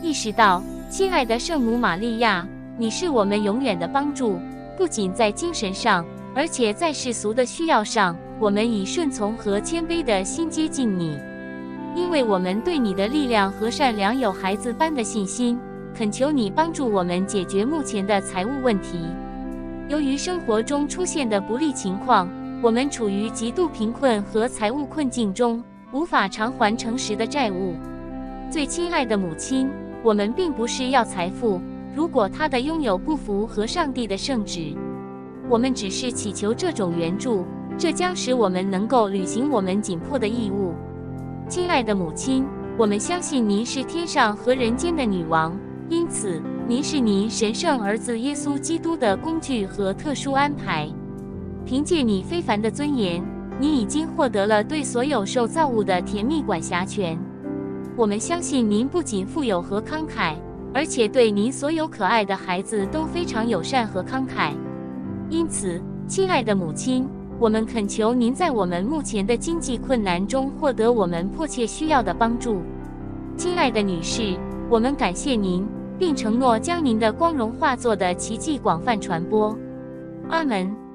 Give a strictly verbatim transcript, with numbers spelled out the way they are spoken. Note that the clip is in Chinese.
意识到，亲爱的圣母玛利亚，你是我们永远的帮助，不仅在精神上，而且在世俗的需要上，我们以顺从和谦卑的心接近你。因为我们对你的力量和善良有孩子般的信心，恳求你帮助我们解决目前的财务问题。由于生活中出现的不利情况，我们处于极度贫困和财务困境中，无法偿还诚实的债务。最亲爱的母亲，我们并不是要财富，如果它的拥有不符合上帝的圣旨，我们只是祈求这种援助，这将使我们能够履行我们紧迫的义务。亲爱的母亲，我们相信您是天上和人间的女王，因此您是您神圣儿子耶稣基督的工具和特殊安排。凭借你非凡的尊严，你已经获得了对所有受造物的甜蜜管辖权。我们相信您不仅富有和慷慨，而且对您所有可爱的孩子都非常友善和慷慨。因此，亲爱的母亲，我们恳求您在我们目前的经济困难中获得我们迫切需要的帮助。亲爱的女士，我们感谢您，并承诺将您的光荣化作的奇迹广泛传播。阿门。